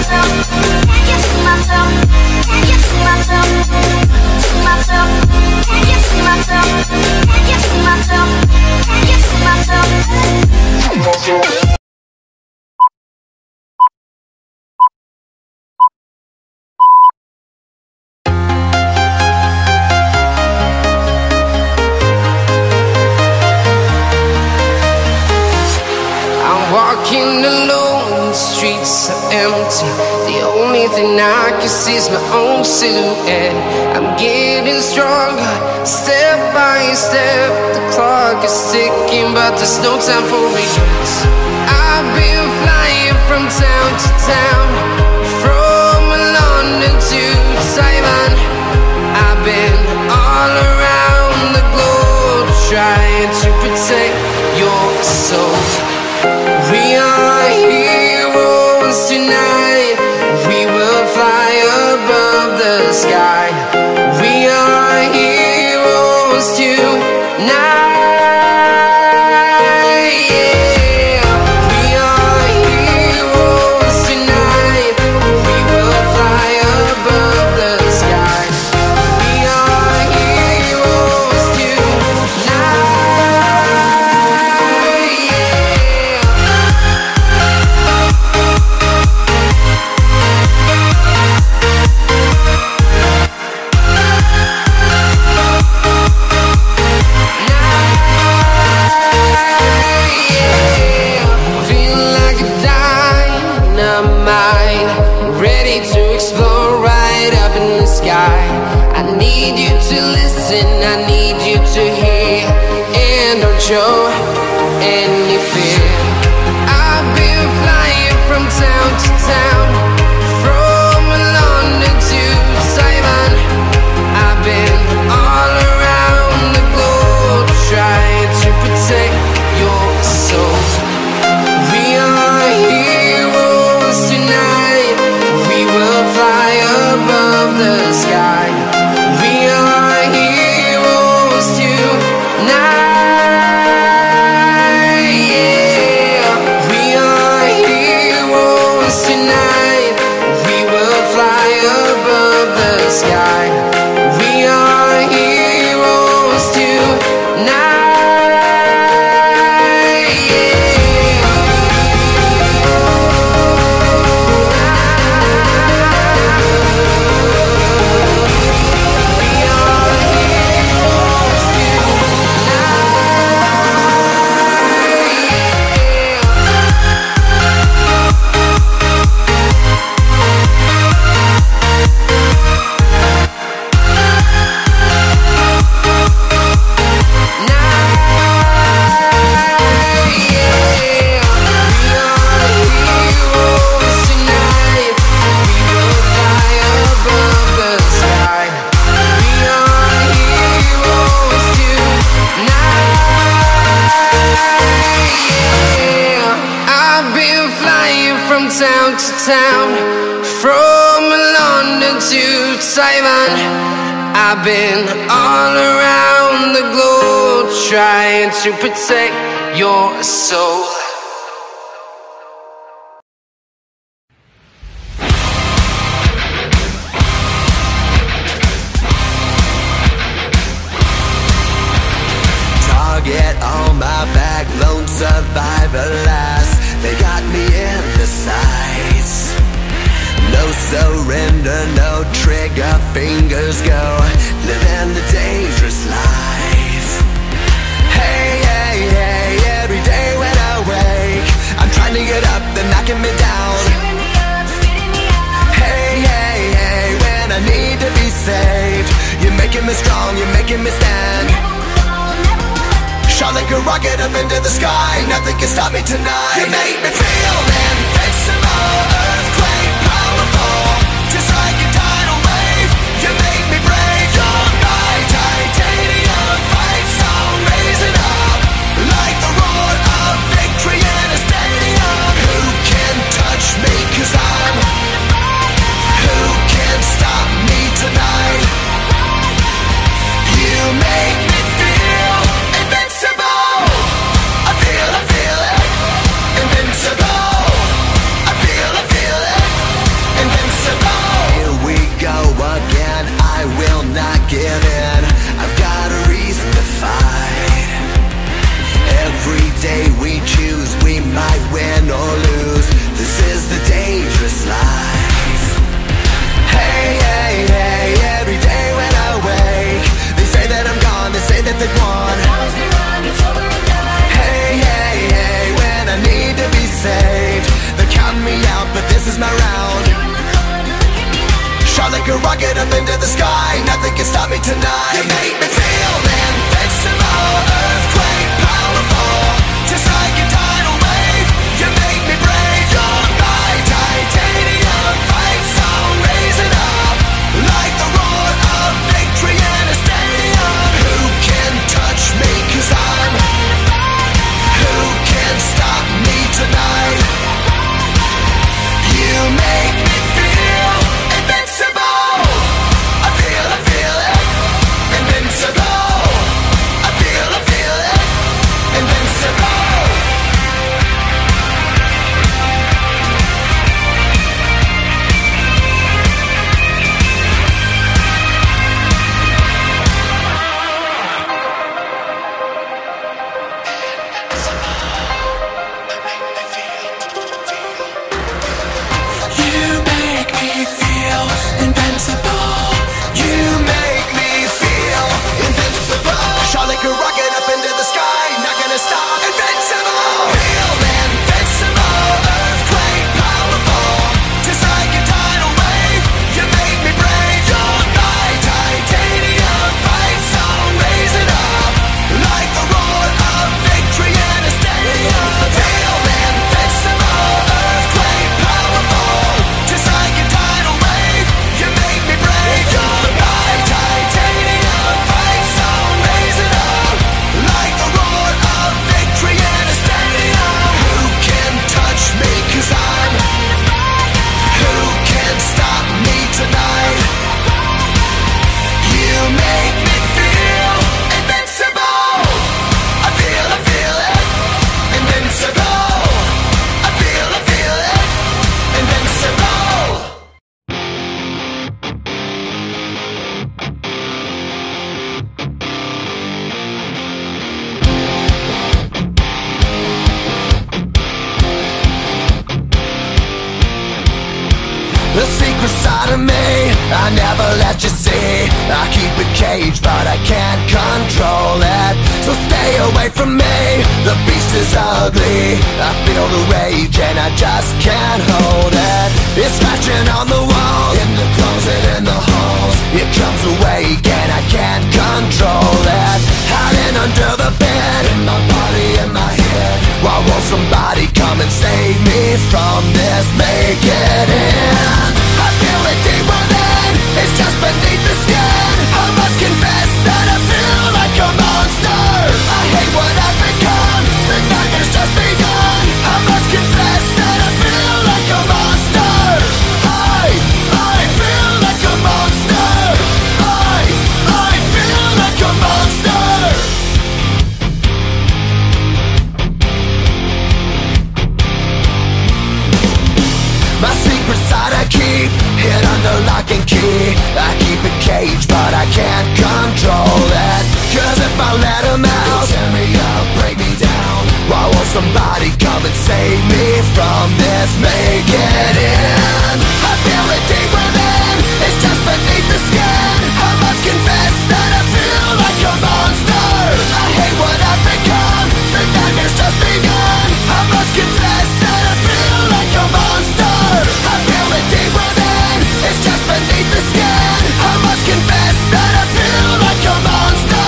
Walking alone, the streets are empty. The only thing I can see is my own silhouette. I'm getting stronger, step by step. The clock is ticking, but there's no time for regrets. I've been flying from town to town, from London to Taiwan. I've been all around the globe, trying to protect your soul. We are heroes tonight. We will fly above the sky. We are heroes tonight. Yeah. We are heroes tonight. We will fly above the sky. We are heroes tonight. I need you to listen, I need you to hear, and don't show any fear. I've been flying from town to town, from London to Taiwan. I've been all around the globe, trying to protect your soul. We are heroes tonight. We will fly above the sky. We are heroes tonight. Yeah. We are heroes tonight. We will fly above the sky. We are heroes tonight. Town to town, from London to Taiwan. I've been all around the globe, trying to protect your soul. Target on my back, lone survivor last. They got me in the sights. No surrender, no trigger, fingers go. Living the dangerous life. Hey, hey, hey, every day when I wake, I'm trying to get up, they're knocking me down. Hey, hey, hey, when I need to be saved, you're making me strong, you're making me stand. Shot like a rocket up into the sky, nothing can stop me tonight. You make me feel invincible, earthquake powerful, just like a tidal wave. You make me brave, you're my titanium fight song, raising up like the roar of victory in a stadium. Who can touch me, 'cause I'm, who can stop me tonight? You make me feel invincible. I feel it, invincible. like a rocket up into the sky. Nothing can stop me tonight. You make me feel invincible, earthquake powerful, just like a tidal wave. You make me brave. You're my titanium fight song, raising up like the roar of victory in a stadium. Who can touch me? 'Cause I'm who can stop me tonight? You make me feel invincible. I feel it, invincible. I feel it, invincible. You make me feel invincible. You make me feel invincible. Shot like a rocket up into the sky, not gonna stop. Invincible. Feel invincible, earthquake powerful, just like a tidal wave. You make me brave. You're my titanium fight song, raising up like the roar of victory in a stadium. Feel invincible, earthquake powerful, just like a tidal wave. You make me brave. You're my titanium fight song, raising up like the roar of victory in a stadium. Who can touch me? 'Cause I'm who can stop me tonight? You make me feel invincible. I feel it, invincible. I feel it, invincible. The secret side of me, I never let you see. I keep it caged, but I can't control it. So stay away from me, the beast is ugly. I feel the rage and I just can't hold it. It's scratching on the walls, in the closet, in the halls. It comes awake and I can't control it. Hiding under the bed, in my body, in my head. Why won't somebody come and save me from this? Make it end. I feel it deep within, it's just beneath the skin. I must confess that I feel like a monster. I hate what I've become, the nightmare's just begun. I must confess that I feel like a monster. I feel like a monster. I feel like a monster. My secret side I keep hid under lock and key. I keep it caged, but I can't control it. 'Cause if I let him out, tear me up, break me down. Why won't somebody come and save me from this? Make it end. I feel it deep within, it's just beneath the skin. I must confess that I feel like a monster. I hate what I've become, the nightmare's just begun. I must confess that I feel like a monster. I feel it deep within, it's just beneath the skin. I must confess that I feel like a monster.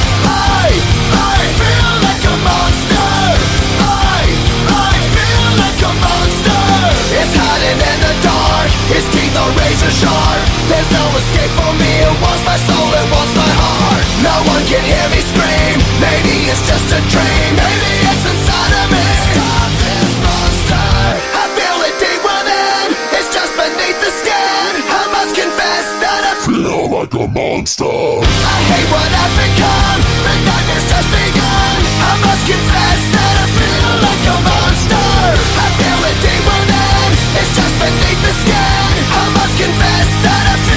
I feel like a monster. I feel like a monster. It's hiding in the dark, its teeth are razor sharp. There's no escape for me, it wants my soul, it wants my heart. No one can hear me scream, maybe it's just a dream. Maybe it's inside of me. Stop this monster. I feel it deep within, it's just beneath the skin. I must confess that I feel like a monster. I hate what I've become, the nightmare's just begun. I must confess that I feel like a monster. I feel it deep within, it's just beneath the skin. I must confess that I